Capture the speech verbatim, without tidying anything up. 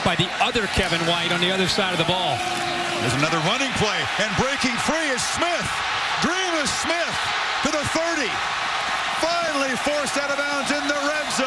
by the other Kevin White on the other side of the ball. There's another running play, and breaking free is Smith. Dreamius Smith to the thirty. Finally forced out of bounds in the red zone.